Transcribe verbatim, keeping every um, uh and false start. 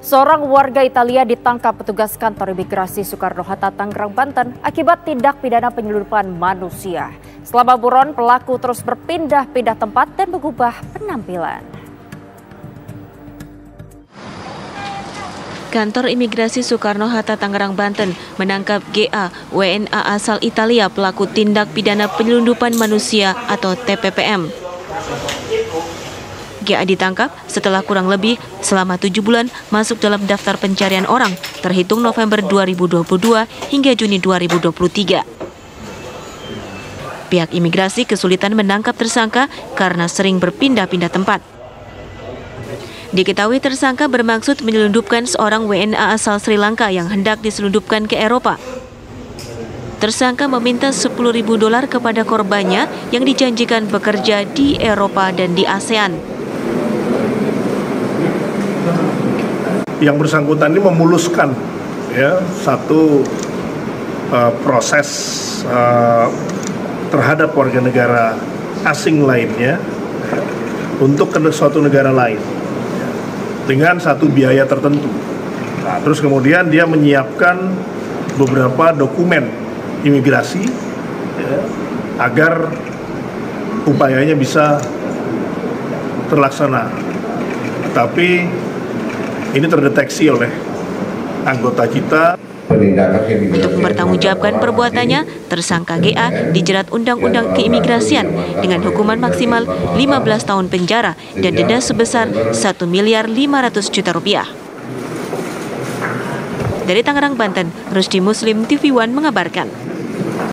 Seorang warga Italia ditangkap petugas kantor imigrasi Soekarno-Hatta, Tangerang, Banten akibat tindak pidana penyelundupan manusia. Selama buron, pelaku terus berpindah-pindah tempat dan mengubah penampilan. Kantor Imigrasi Soekarno-Hatta, Tangerang, Banten menangkap G A, W N A asal Italia, pelaku tindak pidana penyelundupan manusia atau T P P M. G A ditangkap setelah kurang lebih selama tujuh bulan masuk dalam daftar pencarian orang terhitung November dua ribu dua puluh dua hingga Juni dua ribu dua puluh tiga. Pihak imigrasi kesulitan menangkap tersangka karena sering berpindah-pindah tempat. Diketahui tersangka bermaksud menyelundupkan seorang W N A asal Sri Lanka yang hendak diselundupkan ke Eropa. Tersangka meminta sepuluh ribu dolar kepada korbannya yang dijanjikan bekerja di Eropa dan di ASEAN. Yang bersangkutan ini memuluskan ya satu uh, proses uh, terhadap warga negara asing lainnya untuk ke suatu negara lain dengan satu biaya tertentu. Nah, terus kemudian dia menyiapkan beberapa dokumen imigrasi ya, agar upayanya bisa terlaksana. Tapi ini terdeteksi oleh anggota kita. Untuk mempertanggungjawabkan perbuatannya, tersangka G A dijerat Undang-Undang Keimigrasian dengan hukuman maksimal lima belas tahun penjara dan denda sebesar satu miliar lima ratus juta rupiah. Dari Tangerang, Banten, Rusdi Muslim, T V One mengabarkan.